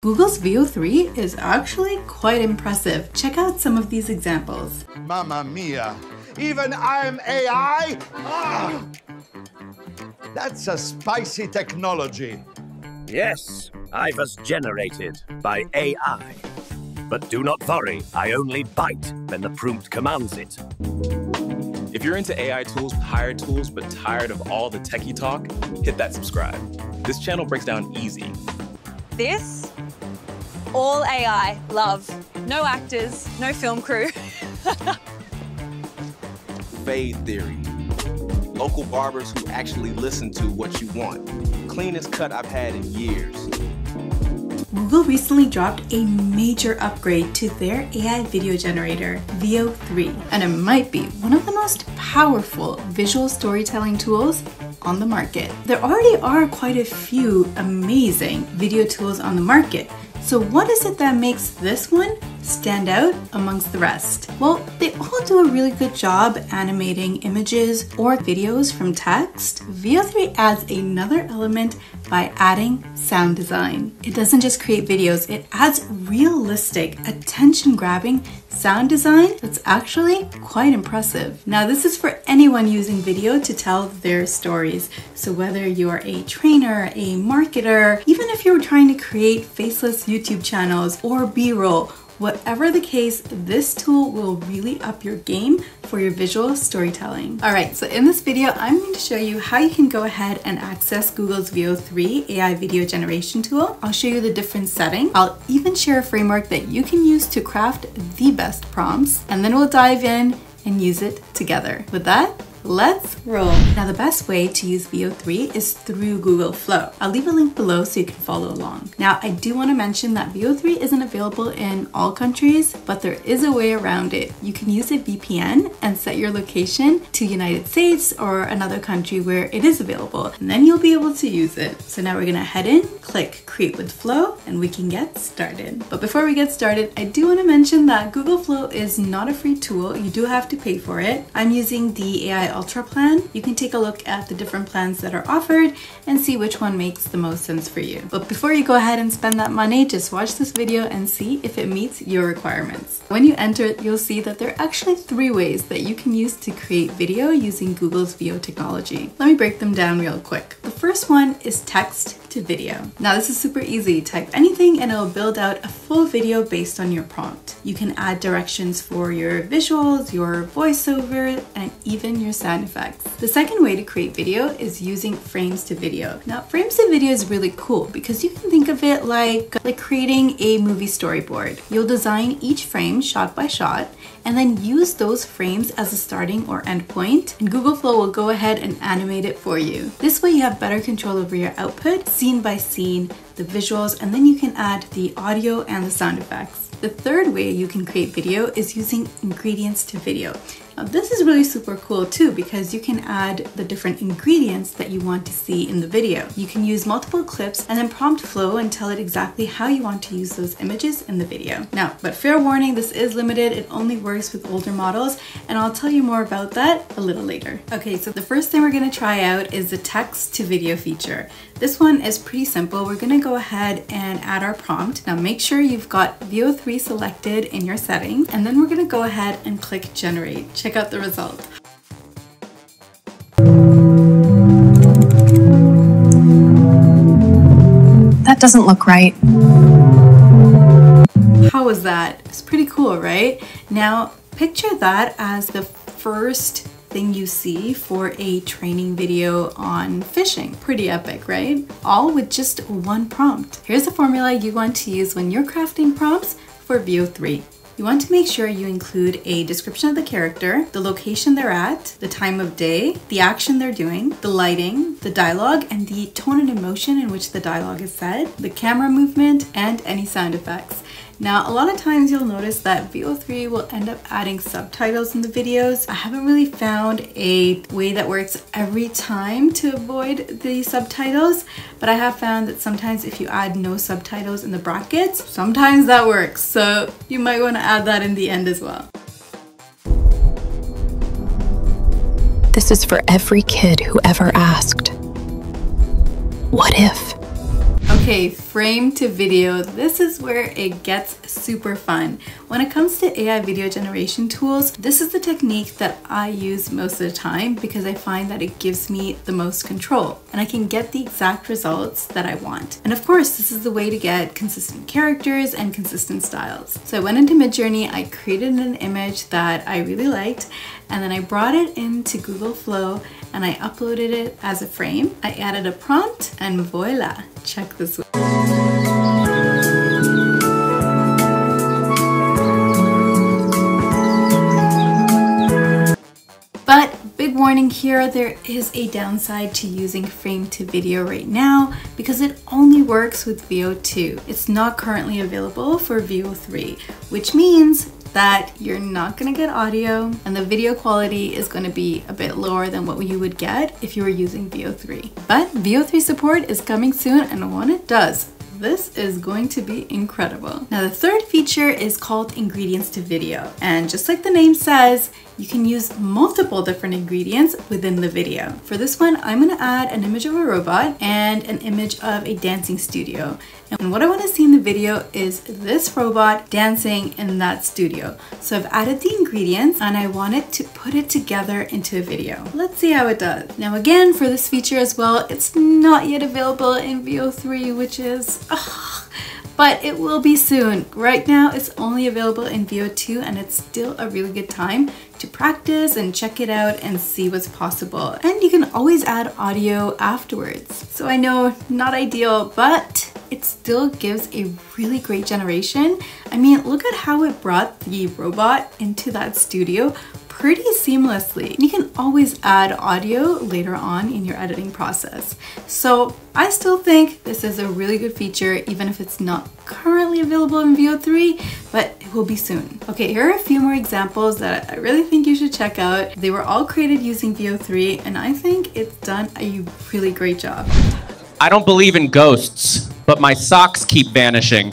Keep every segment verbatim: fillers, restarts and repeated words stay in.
Google's Veo three is actually quite impressive. Check out some of these examples. Mamma mia, even I'm A I? Ah! That's a spicy technology. Yes, I was generated by A I. But do not worry, I only bite when the prompt commands it. If you're into A I tools with hired tools but tired of all the techie talk, hit that subscribe. This channel breaks down easy. This? All A I. Love. No actors, no film crew. Fade theory. Local barbers who actually listen to what you want. Cleanest cut I've had in years. Google recently dropped a major upgrade to their A I video generator, Veo three, and it might be one of the most powerful visual storytelling tools on the market. There already are quite a few amazing video tools on the market. So what is it that makes this one stand out amongst the rest? Well, they all do a really good job animating images or videos from text. Veo three adds another element by adding sound design. It doesn't just create videos, it adds realistic, attention-grabbing sound design that's actually quite impressive. Now, this is for anyone using video to tell their stories. So whether you're a trainer, a marketer, even if you're trying to create faceless YouTube channels or B-roll, whatever the case, this tool will really up your game for your visual storytelling. All right, so in this video, I'm going to show you how you can go ahead and access Google's Veo three A I video generation tool. I'll show you the different settings. I'll even share a framework that you can use to craft the best prompts, and then we'll dive in and use it together. With that, let's roll. Now, the best way to use Veo three is through Google Flow. I'll leave a link below so you can follow along. Now, I do want to mention that Veo three isn't available in all countries, but there is a way around it. You can use a V P N and set your location to United States or another country where it is available, and then you'll be able to use it. So now we're gonna head in, click Create with Flow, and we can get started. But before we get started, I do want to mention that Google Flow is not a free tool. You do have to pay for it. I'm using the A I Ultra plan. You can take a look at the different plans that are offered and see which one makes the most sense for you. But before you go ahead and spend that money, just watch this video and see if it meets your requirements. When you enter it, you'll see that there are actually three ways that you can use to create video using Google's Veo technology. Let me break them down real quick. The first one is text to video. Now, this is super easy. Type anything and it'll build out a full video based on your prompt. You can add directions for your visuals, your voiceover, and even your sound effects. The second way to create video is using frames to video. Now, frames to video is really cool because you can think of it like, like creating a movie storyboard. You'll design each frame shot by shot and then use those frames as a starting or end point, and Google Flow will go ahead and animate it for you. This way you have better control over your output, scene by scene, the visuals, and then you can add the audio and the sound effects. The third way you can create video is using ingredients to video. Now, this is really super cool too because you can add the different ingredients that you want to see in the video. You can use multiple clips and then prompt Flow and tell it exactly how you want to use those images in the video. Now, but fair warning, this is limited. It only works with older models, and I'll tell you more about that a little later. Okay, so the first thing we're going to try out is the text to video feature. This one is pretty simple. We're going to go ahead and add our prompt. Now, make sure you've got Veo three selected in your settings, and then we're going to go ahead and click generate. Check out the result. That doesn't look right. How was that? It's pretty cool, right? Now, picture that as the first thing you see for a training video on fishing. Pretty epic, right? All with just one prompt. Here's the formula you want to use when you're crafting prompts for Veo three. You want to make sure you include a description of the character, the location they're at, the time of day, the action they're doing, the lighting, the dialogue, and the tone and emotion in which the dialogue is said, the camera movement, and any sound effects. Now, a lot of times you'll notice that Veo three will end up adding subtitles in the videos. I haven't really found a way that works every time to avoid the subtitles, but I have found that sometimes if you add no subtitles in the brackets, sometimes that works. So you might want to add that in the end as well. This is for every kid who ever asked, what if? Okay, frame to video. This is where it gets super fun. When it comes to A I video generation tools, this is the technique that I use most of the time because I find that it gives me the most control and I can get the exact results that I want. And of course, this is the way to get consistent characters and consistent styles. So I went into Midjourney, I created an image that I really liked, and then I brought it into Google Flow and I uploaded it as a frame. I added a prompt and voila, check this out. But big warning here, there is a downside to using frame to video right now because it only works with Veo two. It's not currently available for Veo three, which means that you're not gonna get audio and the video quality is gonna be a bit lower than what you would get if you were using Veo three. But Veo three support is coming soon, and when it does, this is going to be incredible. Now the third feature is called ingredients to video, and just like the name says, you can use multiple different ingredients within the video. For this one, I'm gonna add an image of a robot and an image of a dancing studio. And what I wanna see in the video is this robot dancing in that studio. So I've added the ingredients and I wanted to put it together into a video. Let's see how it does. Now again, for this feature as well, it's not yet available in Veo three, which is, ugh, but it will be soon. Right now, it's only available in Veo two, and it's still a really good time to practice and check it out and see what's possible. And you can always add audio afterwards. So I know, not ideal, but it still gives a really great generation. I mean, look at how it brought the robot into that studio pretty seamlessly. You can always add audio later on in your editing process. So I still think this is a really good feature, even if it's not currently available in Veo three, but it will be soon. Okay, here are a few more examples that I really think you should check out. They were all created using Veo three, and I think it's done a really great job. I don't believe in ghosts, but my socks keep vanishing.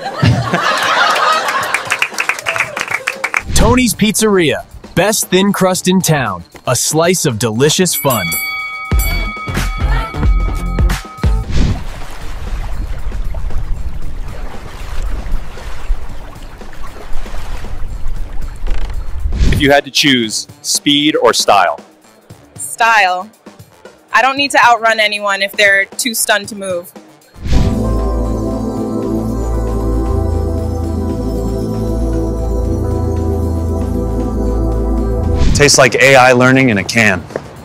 Tony's Pizzeria. Best thin crust in town. A slice of delicious fun. If you had to choose speed or style? Style. I don't need to outrun anyone if they're too stunned to move. Tastes like A I learning in a can.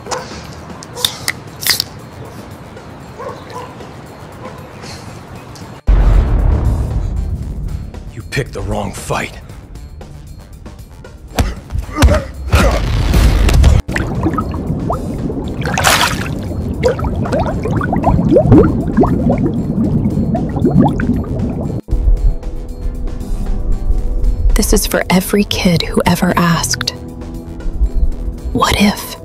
You picked the wrong fight. This is for every kid who ever asked, what if?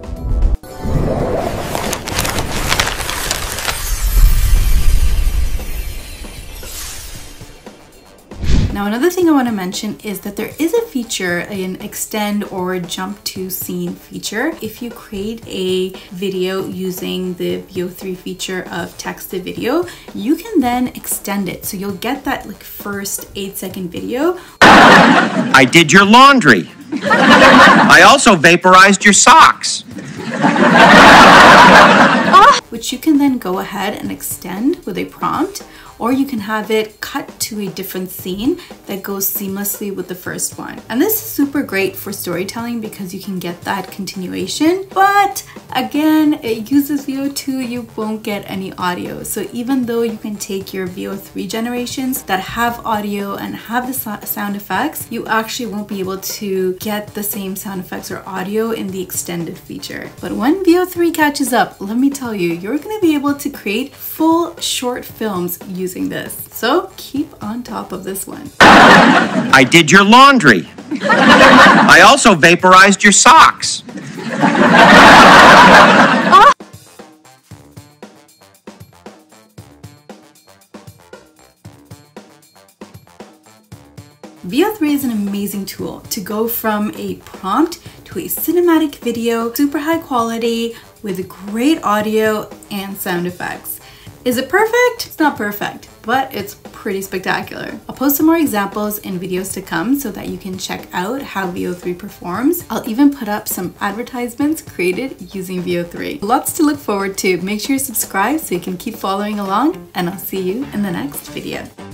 Now another thing I want to mention is that there is a feature, an extend or jump to scene feature. If you create a video using the Veo three feature of text to video, you can then extend it. So you'll get that like first eight second video. I did your laundry. I also vaporized your socks. Which you can then go ahead and extend with a prompt, or you can have it cut to a different scene that goes seamlessly with the first one. And this is super great for storytelling because you can get that continuation, but again, it uses Veo two, you won't get any audio. So even though you can take your Veo three generations that have audio and have the so sound effects, you actually won't be able to get the same sound effects or audio in the extended feature. But when Veo three catches up, let me tell you, you're gonna be able to create full short films using this. So keep on top of this one. I did your laundry. I also vaporized your socks. Veo three is an amazing tool to go from a prompt to a cinematic video, super high quality with great audio and sound effects. Is it perfect? It's not perfect, but it's pretty spectacular. I'll post some more examples in videos to come so that you can check out how V O three performs. I'll even put up some advertisements created using V O three. Lots to look forward to. Make sure you subscribe so you can keep following along, and I'll see you in the next video.